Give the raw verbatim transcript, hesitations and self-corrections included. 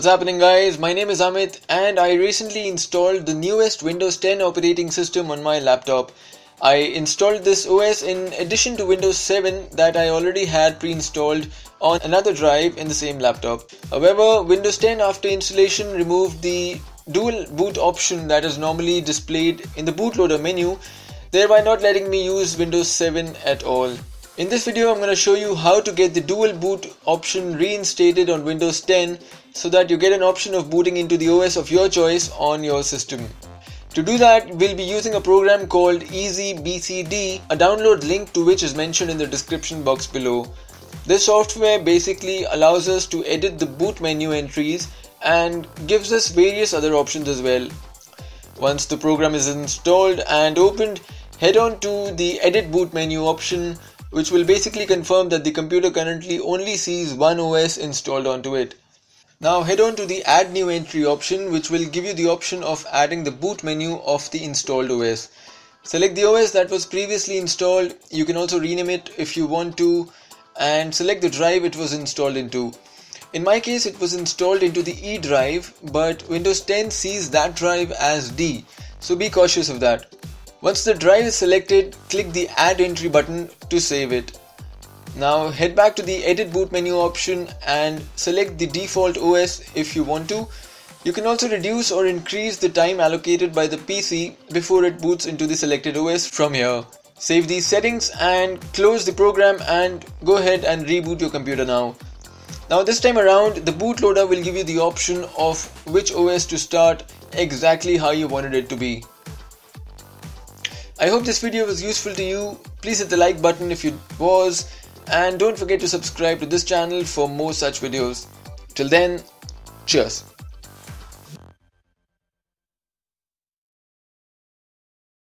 What's happening, guys? My name is Amit and I recently installed the newest Windows ten operating system on my laptop. I installed this O S in addition to Windows seven that I already had pre-installed on another drive in the same laptop. However, Windows ten after installation removed the dual boot option that is normally displayed in the bootloader menu, thereby not letting me use Windows seven at all. In this video, I'm going to show you how to get the dual boot option reinstated on Windows ten so that you get an option of booting into the O S of your choice on your system. To do that, we'll be using a program called Easy B C D, a download link to which is mentioned in the description box below. This software basically allows us to edit the boot menu entries and gives us various other options as well. Once the program is installed and opened, head on to the edit boot menu option, which will basically confirm that the computer currently only sees one O S installed onto it. Now head on to the add new entry option, which will give you the option of adding the boot menu of the installed O S. Select the O S that was previously installed. You can also rename it if you want to, and select the drive it was installed into. In my case, it was installed into the E drive, but Windows ten sees that drive as D, so be cautious of that. Once the drive is selected, click the add entry button to save it. Now head back to the edit boot menu option and select the default O S if you want to. You can also reduce or increase the time allocated by the P C before it boots into the selected O S from here. Save these settings and close the program and go ahead and reboot your computer now. Now this time around, the bootloader will give you the option of which O S to start exactly how you wanted it to be. I hope this video was useful to you. Please hit the like button if it was, and don't forget to subscribe to this channel for more such videos. Till then, cheers.